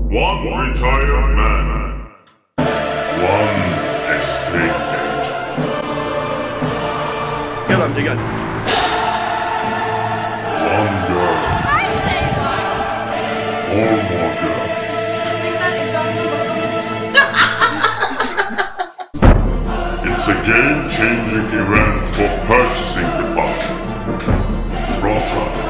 One retired man. One estate agent. Gel amca gel. One girl. Her şey var. Four more girls. Kesinlikle etrafına bakamadım. It's a game-changing event for purchasing department. Brought up